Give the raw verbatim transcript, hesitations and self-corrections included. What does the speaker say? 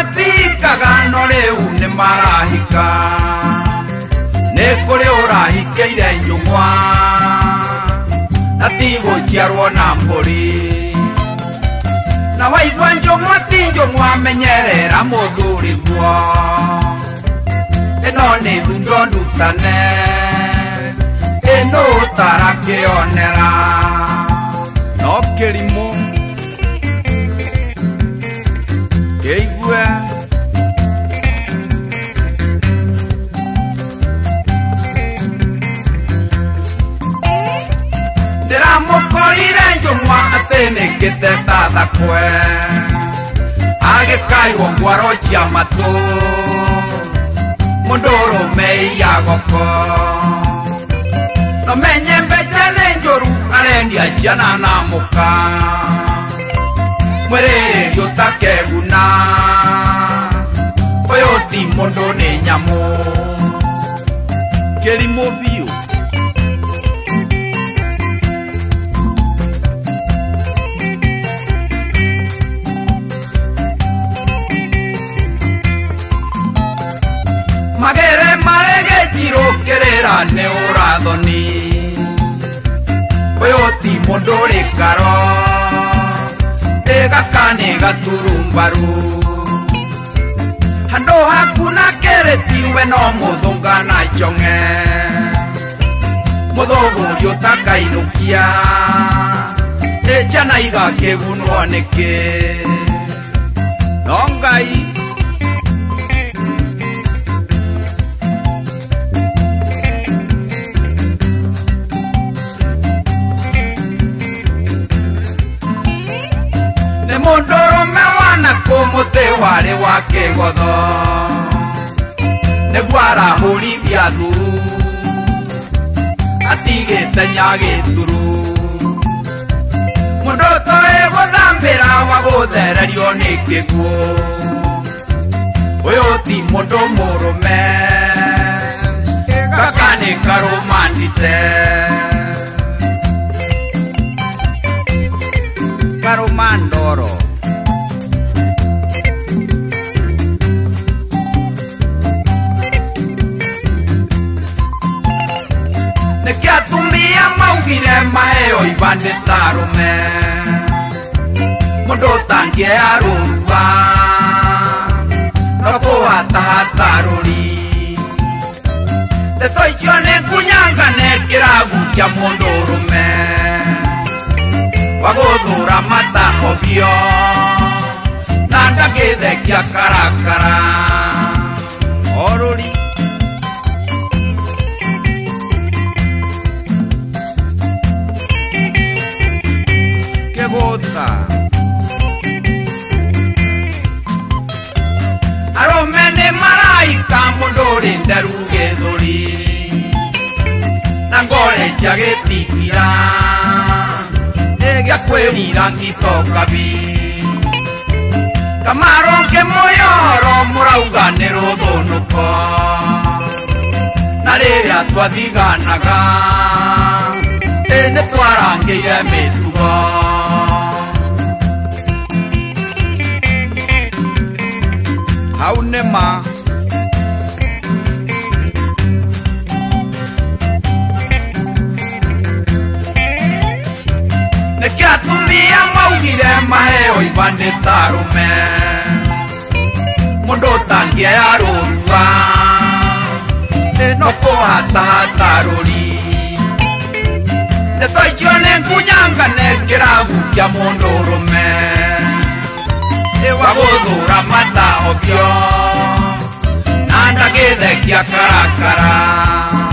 matikaga no riu ni marahika ni kuri urahikeire njung'wa na tigũciarwo na mbũri na waigua njũng'wa ti njũng'wa menyerera mũthũriguo ĩno nĩ thundo ndutane ĩno ũtarakĩonera no kĩrimũ kĩigue ndĩramũkorire njũng'wa atĩ nĩngĩte ta thakwe agĩkairwo ngwaro cia matũ mũndũrũme iyagoko no menye mbeca nĩ njũru arendia ciana na mũka mwĩrĩrĩ ũtakeguna ũyũ ti mũndũ nĩ nyamũ kĩrimũ biũ magere maregejirũkĩrĩra nĩ ũrathoni ũyũ ti mũndũ ũrĩ karo ĩgaka nĩ gaturumbaru handũ haku na kĩrĩtiwe no mũthũnga na njong'e mũthũgũri ũtakainũkia nĩ ciana igakĩgunwo nĩkĩ no Ngai mũndũrũme wanakũ mũtĩ warĩ wa kĩgotho nĩguo arahũrithia thuru atigĩte nyagĩturu mũndũ ũtoĩ gũthambĩra wa gũthererio nĩ kĩguũ ũyũ ti mũndũ mũrũme gaka nĩ karũmandite Karumandoro nĩkĩ atumia maugire maheo ibandĩta arũme mũndũ ũtangĩoya rũruga no kũhatahata rũri ndeto icio nĩ ngunyanga nĩkĩragukia mũndũrũme wagũthũra matahobio na ndagĩthekia karakara orũri kĩgũta arũme nĩ maraika mũndũ ũrĩ nderu gĩthũri na ngorenja gĩtitira gĩa kwĩrira ngitokabi kamaronge mũyoro mũrauga nĩ rũthũnũko na rĩrĩa twathiganaga nĩ twarangĩire mĩtugo hau nĩ ma nĩkĩ atumia maugire maheo ibandĩta arũme mũndũ ũtangĩoya rũruga no kũhatahata rũri ndeto icio nĩ ngunyanga nĩkĩragukia mũndũrũme wagũthũra matahobio na ndagĩthekia karakara